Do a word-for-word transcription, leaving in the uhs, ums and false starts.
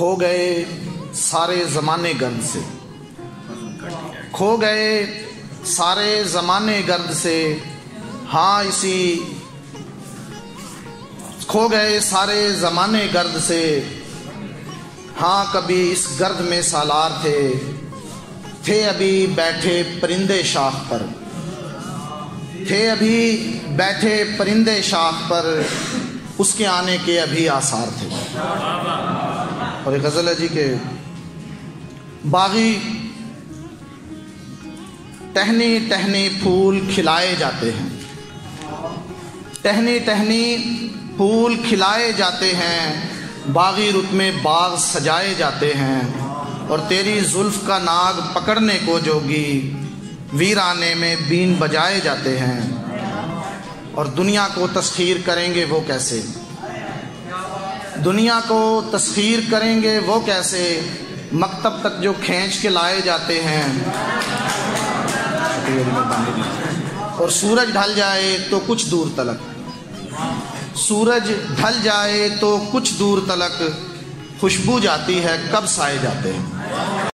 کھو گئے سارے زمانے گرد سے، کھو گئے سارے زمانے گرد سے، ہاں اسی کھو گئے سارے زمانے گرد سے، ہاں کبھی اس گرد میں سالار تھے، تھے ابھی بیٹھے پرندے شاخ پر، تھے ابھی بیٹھے پرندے شاخ پر، اس کے آنے کے ابھی آثار تھے۔ اور ایک غزل ہے جی کہ باغی ٹہنی ٹہنی پھول کھلائے جاتے ہیں، ٹہنی ٹہنی پھول کھلائے جاتے ہیں، باغی رت میں باغ سجائے جاتے ہیں، اور تیری زلف کا ناگ پکڑنے کو جوگی ویرانے میں بین بجائے جاتے ہیں، اور دنیا کو تسخیر کریں گے وہ کیسے، دنیا کو تسخیر کریں گے وہ کیسے، مکتب تک جو کھینچ کے لائے جاتے ہیں، اور سورج ڈھل جائے تو کچھ دور تلک، سورج ڈھل جائے تو کچھ دور تلک، خوشبو جاتی ہے کب سائے جاتے ہیں۔